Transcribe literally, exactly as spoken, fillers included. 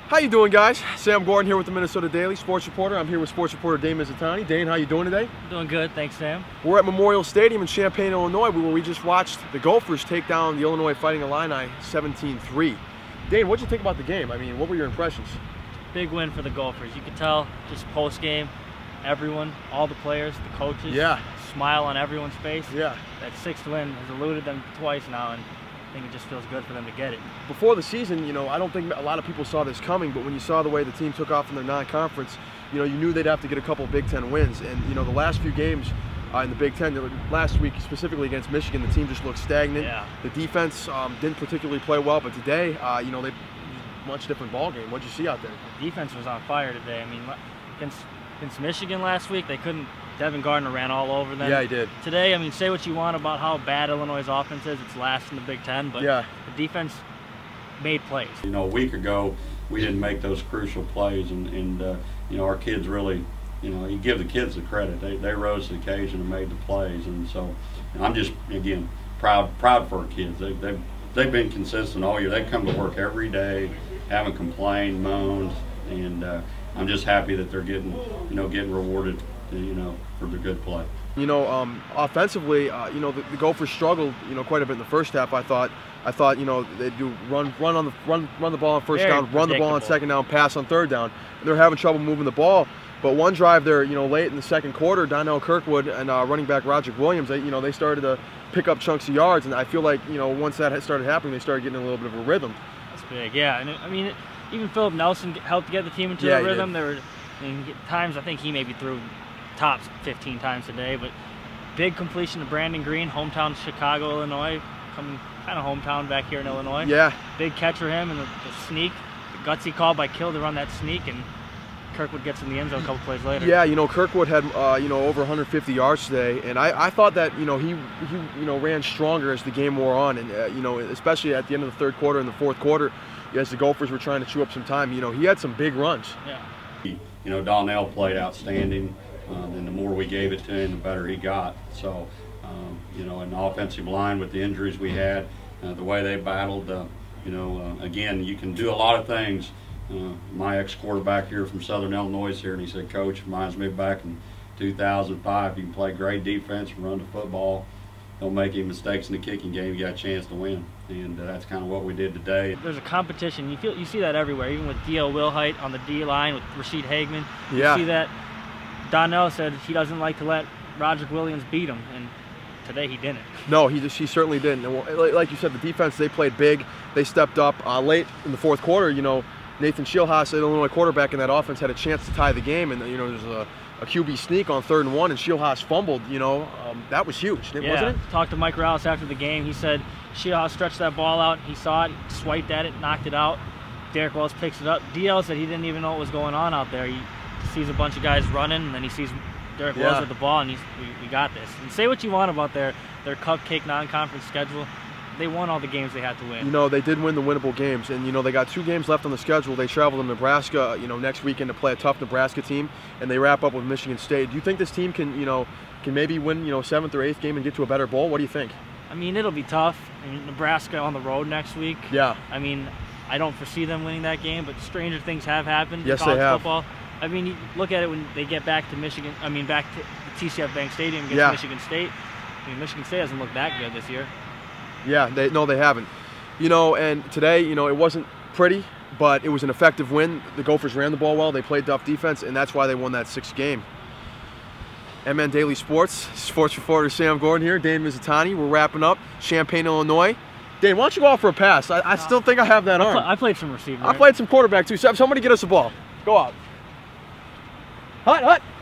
How you doing, guys? Sam Gordon here with the Minnesota Daily Sports Reporter. I'm here with sports reporter Dane Mizutani. Dane, how you doing today? Doing good, thanks, Sam. We're at Memorial Stadium in Champaign, Illinois, where we just watched the Gophers take down the Illinois Fighting Illini seventeen three. Dane, what did you think about the game? I mean, what were your impressions? Big win for the Gophers. You could tell just post-game, everyone, all the players, the coaches, yeah, smile on everyone's face. Yeah. That sixth win has eluded them twice now, and I think it just feels good for them to get it. Before the season, you know, I don't think a lot of people saw this coming, but when you saw the way the team took off in their non-conference, you know, you knew they'd have to get a couple of Big Ten wins. And, you know, the last few games uh, in the Big Ten, last week specifically against Michigan, the team just looked stagnant. Yeah. The defense um, didn't particularly play well, but today, uh, you know, they much different ball game. What'd you see out there? The defense was on fire today. I mean, against, against Michigan last week, they couldn't. Devin Gardner ran all over them. Yeah, he did. Today, I mean, say what you want about how bad Illinois' offense is. It's last in the Big Ten, but yeah. the defense made plays. You know, a week ago, we didn't make those crucial plays, and, and uh, you know, our kids really, you know, you give the kids the credit. They, they rose to the occasion and made the plays, and so and I'm just, again, proud proud for our kids. They, they've, they've been consistent all year. They come to work every day, haven't complained, moaned, and uh, I'm just happy that they're getting, you know, getting rewarded, you know, for the good play. You know, um, offensively, uh, you know, the, the Gophers struggled, you know, quite a bit in the first half. I thought, I thought, you know, they do run, run on the run, run the ball on first Very down, run the ball on predictable. second down, pass on third down. And they're having trouble moving the ball. But one drive there, you know, late in the second quarter, Donnell Kirkwood and uh, running back Roderick Williams, they, you know, they started to pick up chunks of yards. And I feel like, you know, once that had started happening, they started getting a little bit of a rhythm. That's big, yeah. And I mean, even Philip Nelson helped get the team into Yeah, the he rhythm. did. There were I mean, times I think he maybe threw tops fifteen times today, but big completion to Brandon Green, hometown Chicago, Illinois, coming kind of hometown back here in Illinois. Yeah. Big catch for him, and the, the sneak, the gutsy call by Kill to run that sneak, and Kirkwood gets in the end zone a couple plays later. Yeah, you know, Kirkwood had, uh, you know, over one hundred fifty yards today, and I, I thought that, you know, he, he, you know, ran stronger as the game wore on, and, uh, you know, especially at the end of the third quarter and the fourth quarter, as the Gophers were trying to chew up some time, you know, he had some big runs. Yeah. You know, Donnell played outstanding, um, and the more we gave it to him, the better he got. So, um, you know, an offensive line with the injuries we had, uh, the way they battled, uh, you know, uh, again, you can do a lot of things. Uh, my ex-quarterback here from Southern Illinois is here, and he said, Coach, reminds me back in two thousand five, you can play great defense and run the football. Don't make any mistakes in the kicking game, you got a chance to win. And uh, that's kind of what we did today. There's a competition. You feel you see that everywhere, even with D L Wilhite on the D line with Rashid Hageman. Yeah. You see that Donnell said he doesn't like to let Roderick Williams beat him, and today he didn't. No, he just he certainly didn't. And like you said, the defense, they played big. They stepped up uh, late in the fourth quarter. You know, Nathan Shieldhaas, the Illinois quarterback in that offense, had a chance to tie the game, and you know, there's a, a Q B sneak on third and one, and Shieldhaas fumbled. You know, um, that was huge, Yeah. wasn't it? Talked to Mike Morales after the game. He said Shieldhaas stretched that ball out. He saw it, swiped at it, knocked it out. Derek Wells picks it up. D L said he didn't even know what was going on out there. He sees a bunch of guys running, and then he sees Derek Yeah. Wells with the ball, and he's, we, we got this. And say what you want about their, their cupcake non-conference schedule. They won all the games they had to win. You know, they did win the winnable games, and you know, they got two games left on the schedule. They travel to Nebraska, you know, next weekend to play a tough Nebraska team, and they wrap up with Michigan State. Do you think this team can, you know, can maybe win, you know, seventh or eighth game and get to a better bowl? What do you think? I mean, it'll be tough. I mean, Nebraska on the road next week. Yeah. I mean, I don't foresee them winning that game, but stranger things have happened Yes, in college they have. football. I mean, you look at it when they get back to Michigan. I mean, back to the T C F Bank Stadium against Yeah. Michigan State. I mean, Michigan State hasn't looked that good this year. Yeah, they no, they haven't. You know, and today, you know, it wasn't pretty, but it was an effective win. The Gophers ran the ball well. They played tough defense, and that's why they won that sixth game. M N Daily Sports, sports reporter Sam Gordon here, Dane Mizutani. We're wrapping up Champaign, Illinois. Dane, why don't you go out for a pass? I, I still think I have that I, arm. pl I played some receiver. I played some quarterback too. So somebody get us a ball. Go out. Hut, hut.